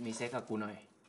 มีเซ็กกับกูหน่อย